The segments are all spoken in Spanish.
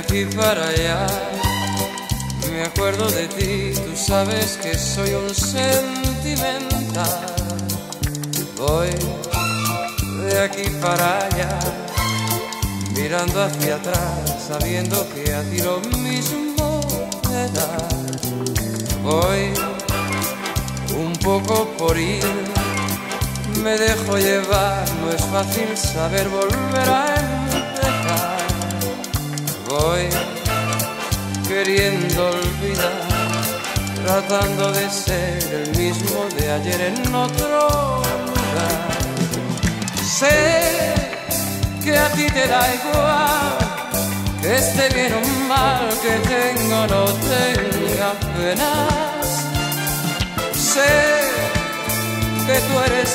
aquí para allá. Me acuerdo de ti, tú sabes que soy un sentimental. Voy de aquí para allá, mirando hacia atrás, sabiendo que a ti lo mismo te da. Voy un poco por ir, me dejo llevar, no es fácil saber volver a empezar. Voy queriendo olvidar, tratando de ser el mismo de ayer en otro lugar. Sé que a ti te da igual, que esté bien o mal, que tenga o no tenga penas. Sé que tú eres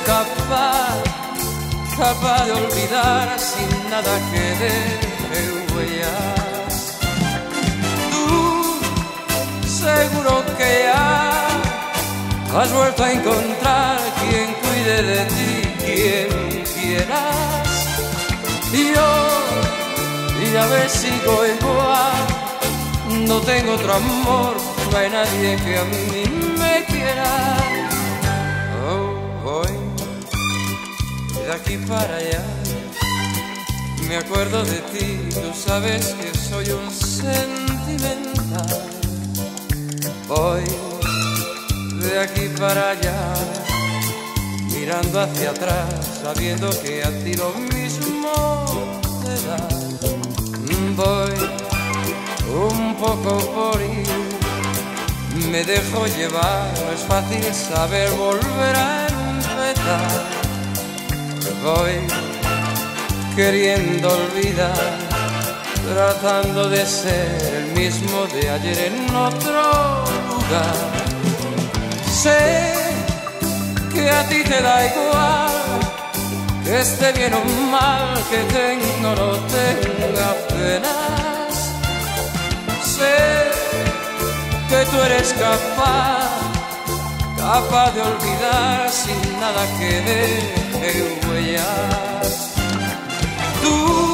capaz de olvidar sin nada que deje huellas. Tú seguro que ya has vuelto a encontrar quien cuide de ti, quien quieras. Y yo, ya ves, sigo igual, no tengo otro amor, no hay nadie que a mí me quiera. Oh, voy de aquí para allá, me acuerdo de ti, tú sabes que soy un sentimental. Voy de aquí para allá, mirando hacia atrás, sabiendo que a ti lo mismo te da. Voy un poco por ir, me dejo llevar, no es fácil saber volver a empezar. Voy queriendo olvidar, tratando de ser el mismo de ayer en otro lugar. Sé que a ti te da igual, que esté bien o mal, que tenga o no tenga penas. Sé que tú eres capaz de olvidar sin nada que deje huellas. Tú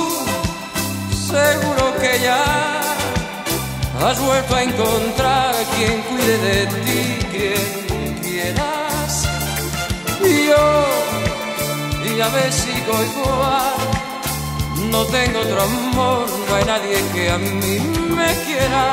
seguro que ya has vuelto a encontrar quien cuide de ti, quien quieras. Y yo, ya ves, sigo igual, no tengo otro amor, no hay nadie que a mí me quiera.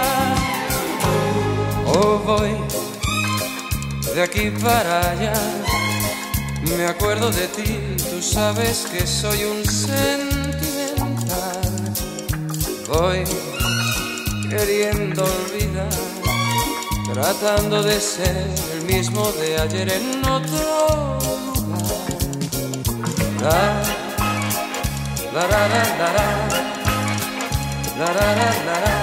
Oh, voy de aquí para allá, me acuerdo de ti, tú sabes que soy un sentimental. Voy queriendo olvidar, tratando de ser el mismo de ayer en otro lugar. La la la la la la la la la la.